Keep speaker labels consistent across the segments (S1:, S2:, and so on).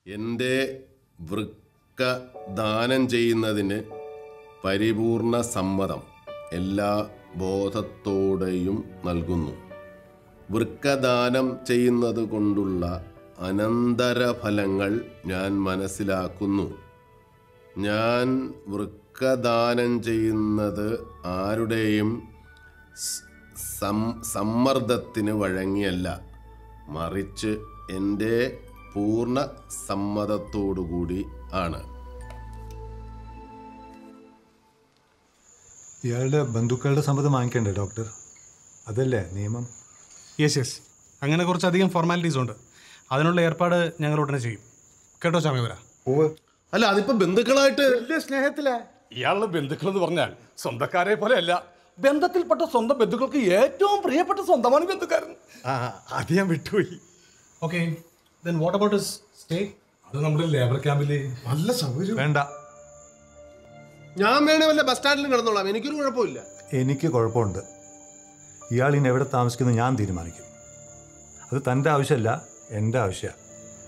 S1: എൻ്റെ വൃക്ക ദാനം ചെയ്യുന്നതിന് പരിപൂർണ സമ്മതം എല്ലാ ബോധത്തോടെയും നൽകുന്നു. വൃക്കദാനം ചെയ്യുന്നത് കൊണ്ടുള്ള അനന്തരഫലങ്ങൾ ഞാൻ മനസ്സിലാക്കുന്നു. ഞാൻ വൃക്കദാനം ചെയ്യുന്നത് ആരുടെയും സമ്മർദ്ദത്തിന് വഴങ്ങിയല്ല, മറിച്ച് എൻ്റെ പൂർണ്ണ സമ്മതത്തോടുകൂടി ആണ്.
S2: ഇയാളുടെ ബന്ധുക്കളുടെ സമ്മതം വാങ്ങിക്കണ്ടേ ഡോക്ടർ? അതല്ലേ നിയമം?
S3: യെസ് യെസ്, അങ്ങനെ കുറച്ചധികം ഫോർമാലിറ്റീസ് ഉണ്ട്. അതിനുള്ള ഏർപ്പാട് ഞങ്ങൾ ഉടനെ ചെയ്യും. കേട്ടോ ചാമിവര?
S1: അല്ല, അതിപ്പോ ബന്ധുക്കളായിട്ട്
S4: വലിയ സ്നേഹത്തിലാ.
S5: ഇയാളുടെ ബന്ധുക്കൾ എന്ന് പറഞ്ഞാൽ സ്വന്തക്കാരെ പോലെയല്ല. ബന്ധത്തിൽപ്പെട്ട സ്വന്തം ബന്ധുക്കൾക്ക് ഏറ്റവും പ്രിയപ്പെട്ട സ്വന്തമാണ് ബന്ധുക്കാരൻ.
S4: അത് ഞാൻ വിട്ടുപോയി.
S3: Okay, then what about his stay?
S5: അത് നമ്മുടെ ലേബർ ക്യാമ്പില്
S4: നല്ല സൗകര്യം.
S2: വേണ്ട,
S1: ഞാൻ വേണേ വല്ല ബസ് സ്റ്റാൻഡിലും കിടന്നോളാം, എനിക്കൊരു കുഴപ്പമില്ല.
S2: എനിക്ക് കുഴപ്പമുണ്ട്. ഇയാൾ ഇനി എവിടെ താമസിക്കുന്നത് ഞാൻ തീരുമാനിക്കും. അത് തൻ്റെ ആവശ്യമല്ല, എൻ്റെ ആവശ്യമാണ്.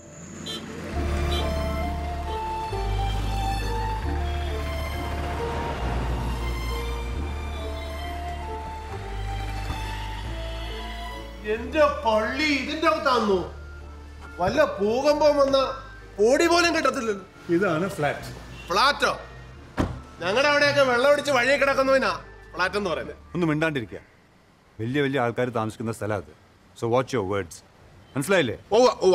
S1: എന്റെ പള്ളി ഇതിന്റെ അകത്താന്നു. വല്ല ഭൂകമ്പം വന്ന ഓടി പോലും കിട്ടത്തില്ലല്ലോ.
S4: ഇതാണ് ഫ്ലാറ്റ്.
S1: ഫ്ലാറ്റോ? ഞങ്ങളുടെ അവിടെയൊക്കെ വെള്ളം അടിച്ച് വഴി കിടക്കുന്നതിനാ ഫ്ലാറ്റ് എന്ന് പറയുന്നത്.
S2: ഒന്ന് മിണ്ടാണ്ടിരിക്കുക. വലിയ വലിയ ആൾക്കാർ താമസിക്കുന്ന സ്ഥലം അത്. So watch your words. മനസ്സിലായില്ലേ?
S1: ഓവ ഓവ.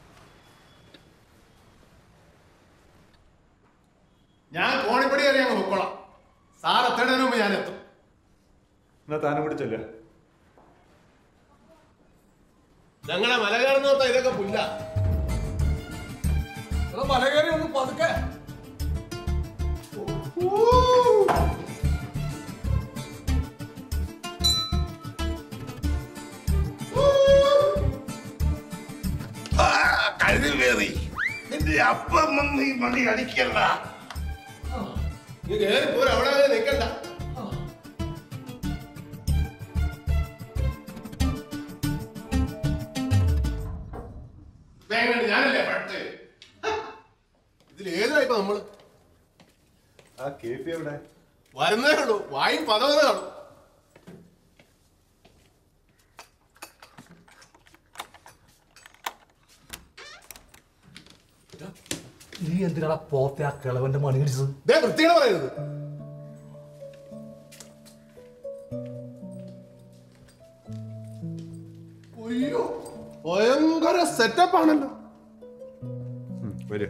S1: ഞാൻ കോണിപ്പടി കയറി അങ്ങ് പൊക്കോളാം. സാർ എത്തേണ്ടതിന് മുമ്പ് ഞാൻ എത്തും.
S2: എന്നാ താനും പിടിച്ചല്ലേ.
S1: ഞങ്ങളെ മല കയറുന്ന ഇതൊക്കെ പുല്ല.
S5: മല കയറി ഒന്ന് പതുക്കെ.
S6: കയറി എന്റെ അപ്പം വന്ന് ഈ മണി അടിക്കല്ല.
S1: നീ കയറി പോരാ, അവിടെ നിൽക്കണ്ട. ഞാനല്ലേ പട്ട്. ഇതിലേതായിപ്പോ നമ്മള്
S2: ആ കേപ്പി എവിടെ?
S1: വരുന്നേ ഉള്ളൂ. വായും പദവത കാണും.
S5: നീ എന്തിനാ പോത്തെ ആ കിളവന്റെ മണി അടിച്ചത്?
S1: വൃത്തിയാണ് പറയുന്നത്. അയ്യോ, ഭയങ്കര സെറ്റപ്പ് ആണല്ലോ.
S2: വരൂ,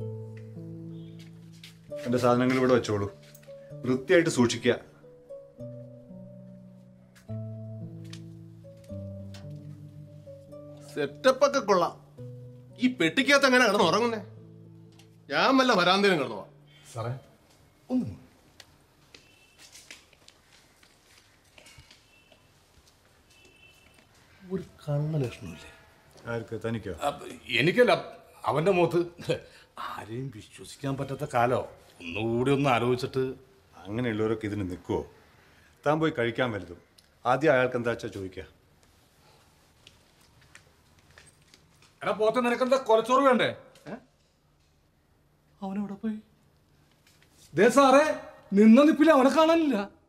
S2: എന്റെ സാധനങ്ങൾ ഇവിടെ വെച്ചോളൂ. വൃത്തിയായിട്ട് സൂക്ഷിക്കുക.
S1: സെറ്റപ്പ് ഒക്കെ കൊള്ളാം. ഈ പെട്ടിക്കകത്ത് എങ്ങനെ കിടന്ന് ഉറങ്ങുന്നേ? ഞാൻ വല്ല വരാന്തേലും കിടന്നു.
S5: സാറേ ഒന്ന് ഒരു കണ്ണ ലക്ഷണമില്ലേ?
S2: ആർക്ക്? തനിക്കോ?
S5: എനിക്കല്ല, അവന്റെ മുഖത്ത്. ആരെയും വിശ്വസിക്കാൻ പറ്റാത്ത കാലോ. ഒന്നുകൂടി ഒന്ന് ആലോചിച്ചിട്ട്.
S2: അങ്ങനെയുള്ളവരൊക്കെ ഇതിന് നിൽക്കുവോ? താൻ പോയി കഴിക്കാൻ വലുതും. ആദ്യം അയാൾക്ക് എന്താ വെച്ചാൽ ചോദിക്കുക.
S5: എടാ പോത്തെ, നിനക്കെന്താ കൊലച്ചോറ് വേണ്ടേ? അവനെവിടെ പോയി? ദേ സാറേ, നിന്ന നിപ്പിൽ അവനെ കാണാനില്ല.